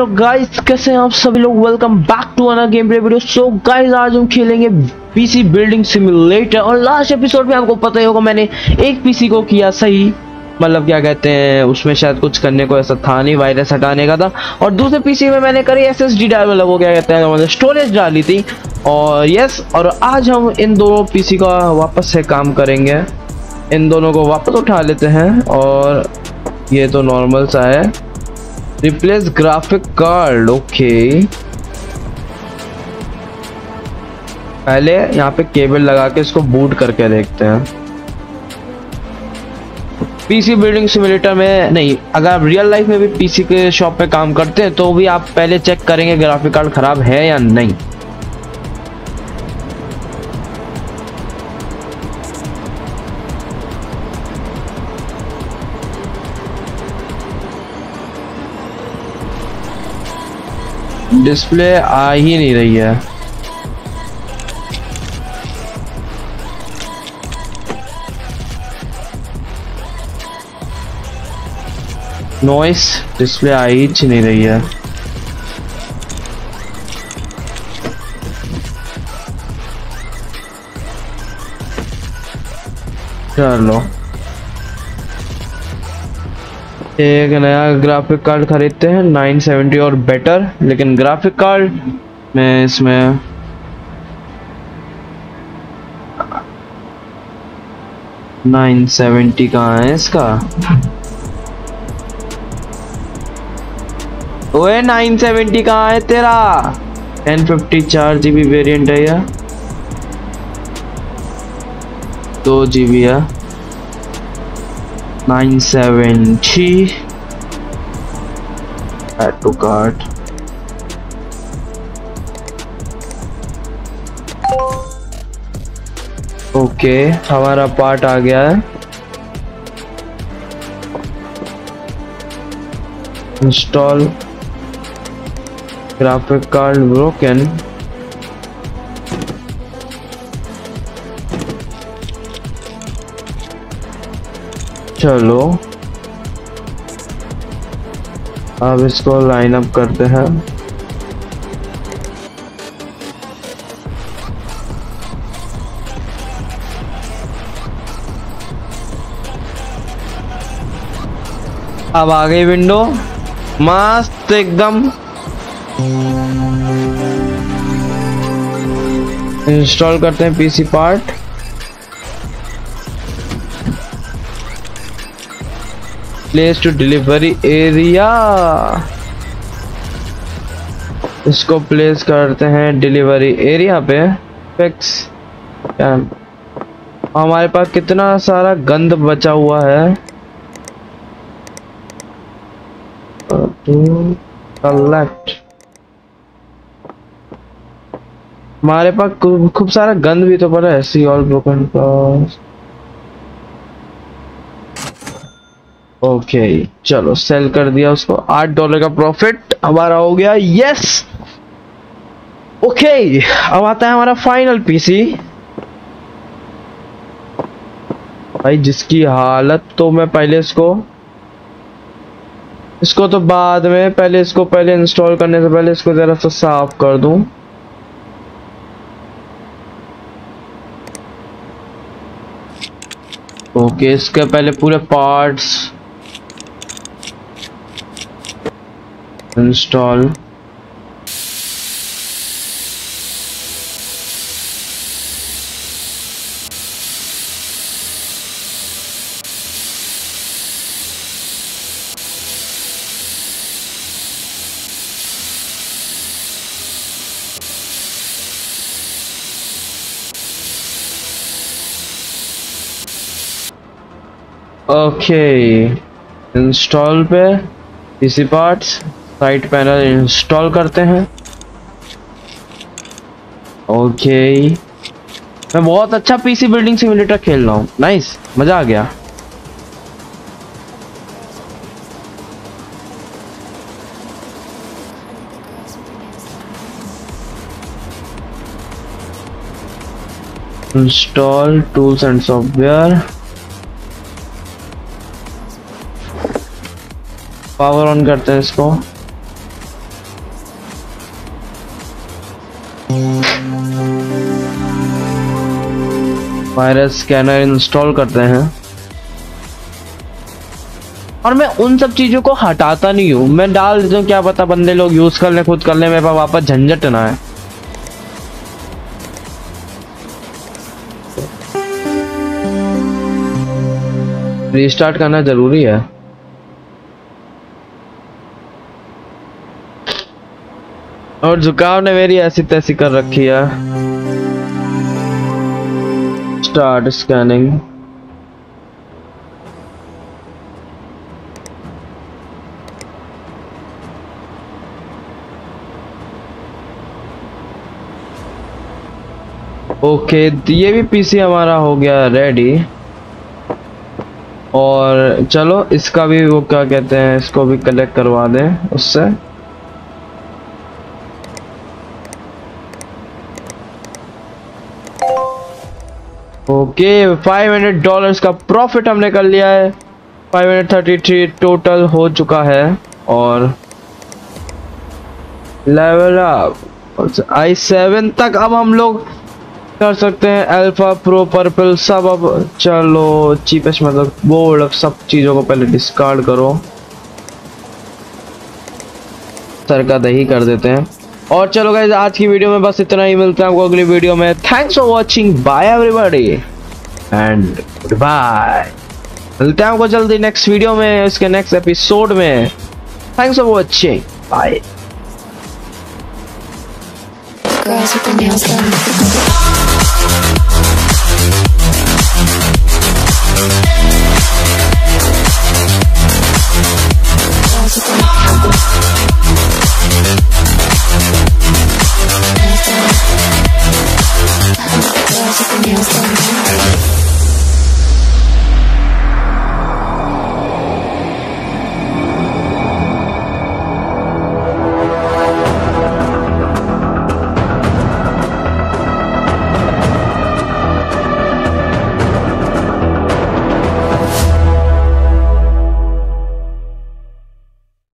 Hello guys, कैसे हैं आप सभी लोग। Welcome back to another game play video. So guys, आज हम खेलेंगे पीसी बिल्डिंग सिमुलेटर। और लास्ट एपिसोड में आपको पता ही होगा, मैंने एक पीसी को किया सही, मतलब क्या कहते हैं, उसमें शायद कुछ करने को ऐसा था नहीं, वायरस हटाने का था। और दूसरे पीसी में मैंने करी एसएसडी डाल, मतलब वो क्या कहते हैं, मतलब स्टोरेज डाली थी। और यस, और आज हम इन दोनों पीसी का वापस से काम करेंगे। इन दोनों को वापस उठा लेते हैं। और ये तो नॉर्मल सा है। Replace graphic card, okay. पहले यहाँ पे केबल लगा के इसको बूट करके देखते हैं। पीसी बिल्डिंग सिमुलेटर में नहीं, अगर आप रियल लाइफ में भी पीसी के शॉप पे काम करते हैं तो भी आप पहले चेक करेंगे ग्राफिक कार्ड खराब है या नहीं। डिस्प्ले आ ही नहीं रही है। नॉइस, डिस्प्ले आ ही नहीं रही है। चलो, एक नया ग्राफिक कार्ड खरीदते हैं 970 और बेटर। लेकिन ग्राफिक कार्ड में इसमें $970 कहाँ है इसका? ओए 970 कहाँ है तेरा? 1054 GB वेरिएंट है या 2 GB है? 970 add to cart। ओके, हमारा पार्ट आ गया है। Install graphic card broken. चलो, अब इसको लाइन अप करते हैं। अब आ गई विंडो, मस्त एकदम। इंस्टॉल करते हैं PC part. Place to delivery area, इसको प्लेस करते हैं डिलीवरी एरिया पे। फिक्स। हमारे पास कितना सारा गंद बचा हुआ है। कलेक्ट। हमारे पास खूब सारा गंद भी तो पड़ा है। See all broken pass. Okay, चलो सेल कर दिया उसको। $8 का प्रॉफिट हमारा हो गया। Yes, okay. अब आता है हमारा फाइनल पीसी। भाई जिसकी हालत, तो मैं पहले इसको तो बाद में, पहले इसको इंस्टॉल करने से पहले इसको जरा सा साफ कर दूं। ओके, इसके पहले पूरे पार्ट्स इंस्टॉल। ओके, इंस्टॉल पे PC parts, side panel install करते हैं। ओके, मैं बहुत अच्छा पीसी बिल्डिंग सिमुलेटर खेल रहा हूँ। नाइस, मजा आ गया। Install tools and software. Power on करते हैं इसको। वायरस स्कैनर इंस्टॉल करते हैं और मैं उन सब चीजों को हटाता नहीं हूँ, मैं डाल देता हूँ, क्या पता बंदे लोग यूज कर ले, खुद कर ले, मेरे पास वापस झंझट ना है। रीस्टार्ट करना जरूरी है। और जुकाम ने मेरी ऐसी तैसी कर रखी है। Start scanning. ओके, ये भी पीसी हमारा हो गया रेडी। और चलो इसका भी वो क्या कहते हैं, इसको भी कलेक्ट करवा दें उससे। ओके, $500 का प्रॉफिट हमने कर लिया है। 533 टोटल हो चुका है। और लेवल अप i7 तक अब हम लोग कर सकते हैं। अल्फा प्रो पर्पल सब अब चलो चीपेस्ट मतलब बोर्ड, सब चीजों को पहले डिस्कार्ड करो, सर का दही कर देते हैं। और चलो गाइस, आज की वीडियो में बस इतना ही, मिलता है आपको अगली वीडियो में। Thanks for watching, bye everybody and good bye. मिलते हैं आपको जल्दी नेक्स्ट वीडियो में, इसके नेक्स्ट एपिसोड में। Thanks for watching, bye.